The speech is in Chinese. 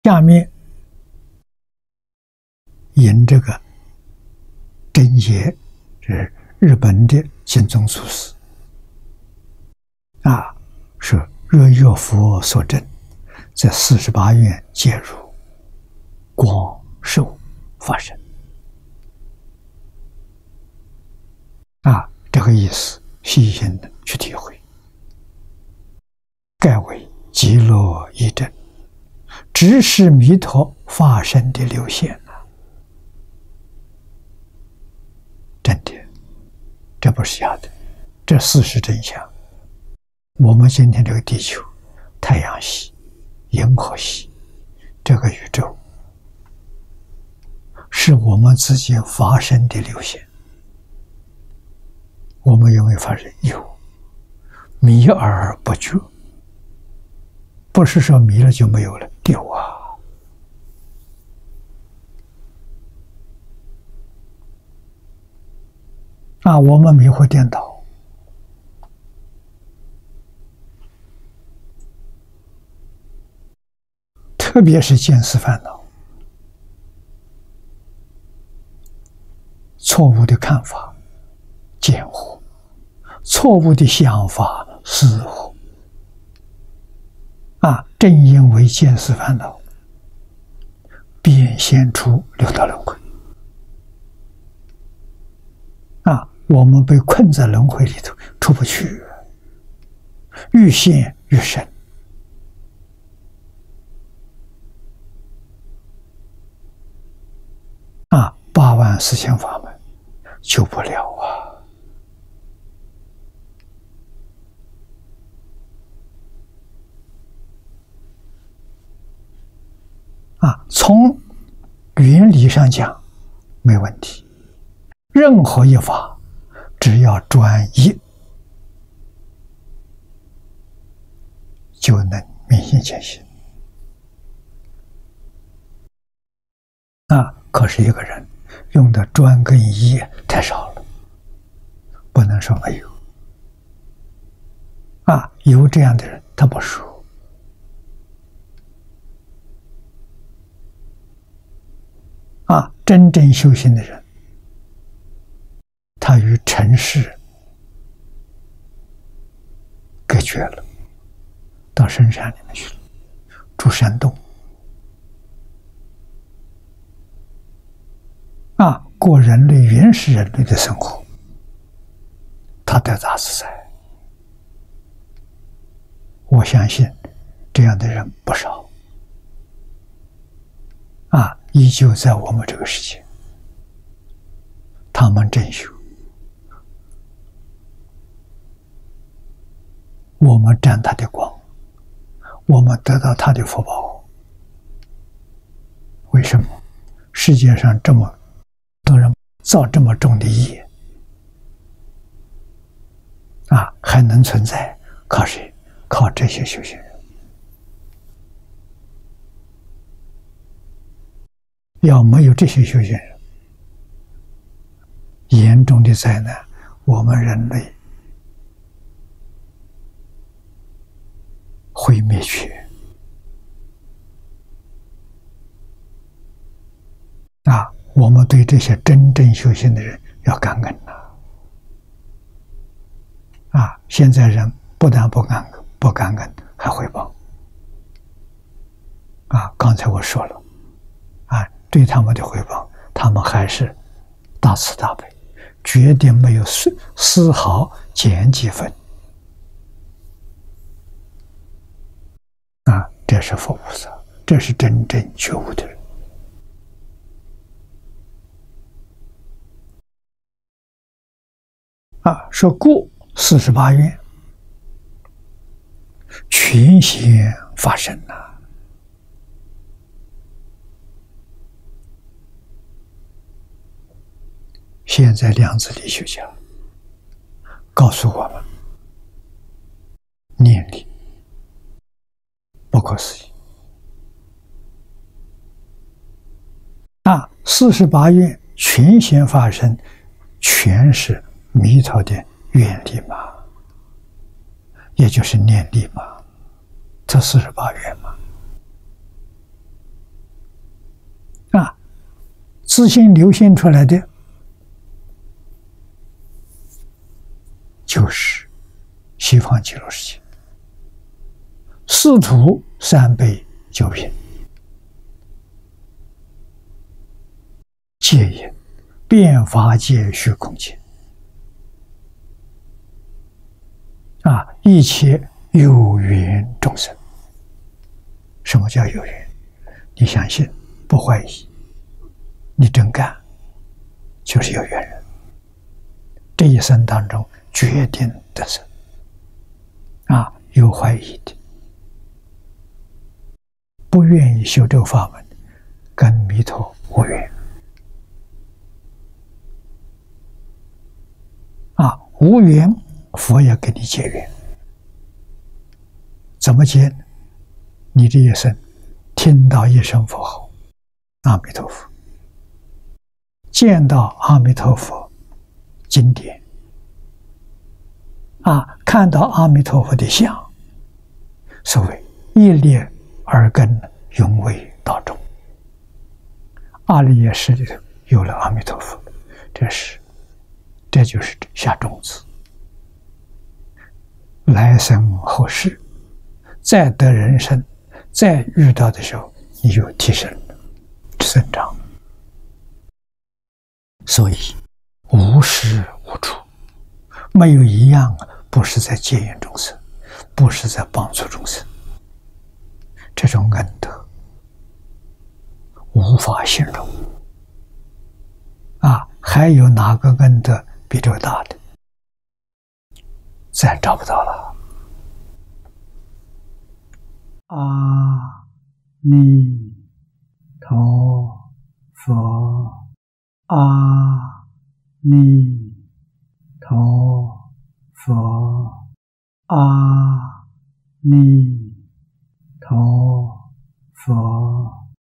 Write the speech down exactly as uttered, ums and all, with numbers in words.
下面引这个真言，是日本的金宗祖师啊，是若有佛所证，在四十八愿皆如光寿发生啊，这个意思细心的去体会，盖为极乐一真，只是弥陀化身的流现啊！真的，这不是假的，这事实真相。我们今天这个地球、太阳系、银河系，这个宇宙，是我们自己发生的流现。我们有没有发现？有，迷而不觉。不是说迷了就没有了，有啊。啊，我们迷惑颠倒，特别是见思烦恼，错误的看法见惑，错误的想法思惑。啊，正因为见思烦恼，变现出六道轮回。啊，我们被困在轮回里头，出不去，愈陷愈深。啊，八万四千法门救不了啊！啊，从原理上讲没问题，任何一法只要专一，就能明心见性。啊，可是一个人用的专跟一太少了，不能说没有。啊，有这样的人，他不说。啊，真正修行的人，他与尘世隔绝了，到深山里面去了，住山洞，啊，过人类原始人类的生活，他得大自在。我相信这样的人不少，啊，依旧在我们这个世界，他们真修，我们沾他的光，我们得到他的福报。为什么世界上这么多人造这么重的业啊，还能存在？靠谁？靠这些修行人。要没有这些修行人，严重的灾难，我们人类会灭绝。啊，我们对这些真正修行的人要感恩呐！啊，现在人不但不感恩，不感恩还诽谤。啊，刚才我说了，啊，对他们的诽谤，他们还是大慈大悲，绝对没有丝丝毫减几分。啊，这是佛菩萨，这是真正觉悟的人。啊，说过四十八愿，全显发生呐、啊。现在量子力学家告诉我们，念力不可思议。那四十八愿全显发生，全是弥陀的愿力嘛，也就是念力嘛，这四十八愿嘛。 自信流现出来的，就是西方极乐世界。四土三辈九品，戒也，变法界虚空界。啊，一切有缘众生。什么叫有缘？你相信，不怀疑，你真干，就是有缘人。这一生当中决定得生。啊，有怀疑的，不愿意修这个法门，跟弥陀无缘。啊，无缘，佛要给你结缘。怎么结呢？你这一生听到一声佛号，阿弥陀佛，见到阿弥陀佛经典，啊，看到阿弥陀佛的像，所谓一粒耳根，永为道中。阿赖耶识里头有了阿弥陀佛，这是，这就是下种子。来生后世，再得人生，再遇到的时候，你就提升了，增长。所以无时无处，没有一样不是在接引众生，不是在帮助众生。这种恩德无法形容啊！还有哪个恩德比这个大的？再找不到了。阿弥陀佛，阿弥陀佛，阿弥陀佛。